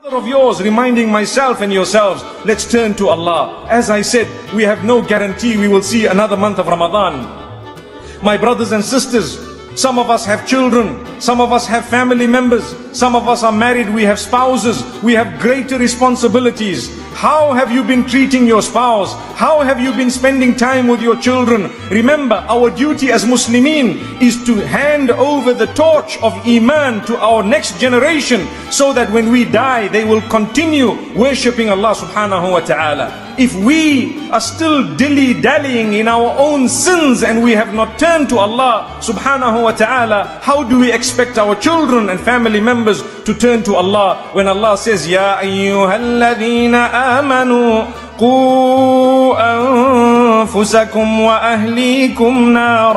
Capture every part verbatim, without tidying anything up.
of yours, reminding myself and yourselves, let's turn to Allah. As I said, we have no guarantee we will see another month of Ramadan. My brothers and sisters, some of us have children, some of us have family members, some of us are married, we have spouses, we have greater responsibilities. How have you been treating your spouse? How have you been spending time with your children? Remember, our duty as Muslimin is to hand over the torch of Iman to our next generation, so that when we die, they will continue worshipping Allah subhanahu wa ta'ala. If we are still dilly-dallying in our own sins and we have not turned to Allah subhanahu wa ta'ala, how do we expect our children and family members to turn to Allah when Allah says, Ya ayyuhalladhina amanu qu anfusakum wa ahlikum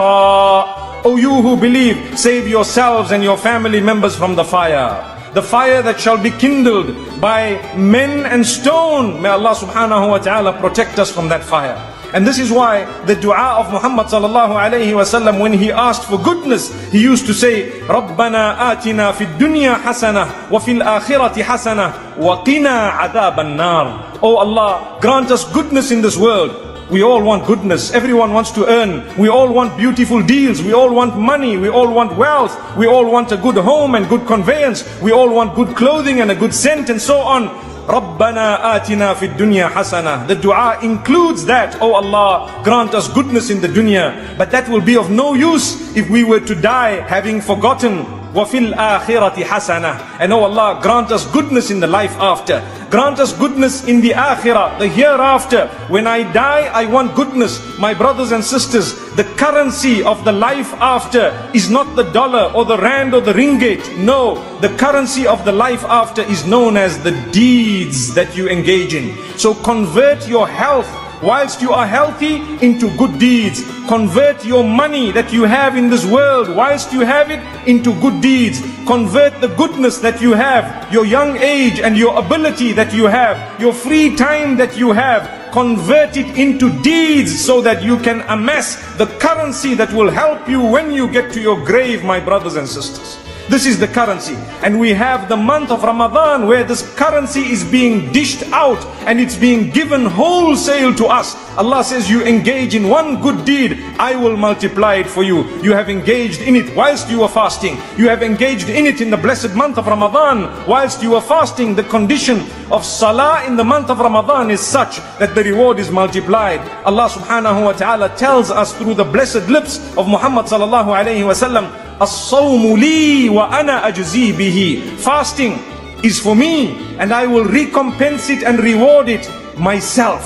nara. O you who believe, save yourselves and your family members from the fire. The fire that shall be kindled by men and stone. May Allah subhanahu wa ta'ala protect us from that fire. And this is why the dua of Muhammad sallallahu alayhi wa sallam, when he asked for goodness, he used to say, Rabbana atina fid dunya hasana wa fil akhirati hasana wa qina adhaban nar. Oh Allah, grant us goodness in this world. We all want goodness. Everyone wants to earn. We all want beautiful deals. We all want money. We all want wealth. We all want a good home and good conveyance. We all want good clothing and a good scent and so on. Rabbana atina fid dunya hasana. The dua includes that. Oh Allah, grant us goodness in the dunya. But that will be of no use if we were to die having forgotten. وَفِي الْآخِرَةِ حَسَنَةً. And oh Allah, grant us goodness in the life after. Grant us goodness in the akhirah, the hereafter. When I die, I want goodness. My brothers and sisters, the currency of the life after is not the dollar or the rand or the ringgit. No, the currency of the life after is known as the deeds that you engage in. So convert your health whilst you are healthy into good deeds. Convert your money that you have in this world whilst you have it into good deeds. Convert the goodness that you have, your young age and your ability that you have, your free time that you have, convert it into deeds so that you can amass the currency that will help you when you get to your grave, my brothers and sisters. This is the currency. And we have the month of Ramadan where this currency is being dished out and it's being given wholesale to us. Allah says, you engage in one good deed, I will multiply it for you. You have engaged in it whilst you are fasting. You have engaged in it in the blessed month of Ramadan whilst you are fasting. The condition of salah in the month of Ramadan is such that the reward is multiplied. Allah subhanahu wa ta'ala tells us through the blessed lips of Muhammad sallallahu alayhi wa sallam, As-sawmu li wa ana ajzi bihi. Fasting is for me and I will recompense it and reward it myself.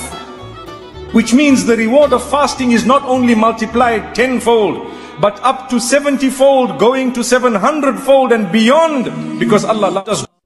Which means the reward of fasting is not only multiplied tenfold, but up to seventy fold, going to seven hundred fold and beyond, because Allah loves us.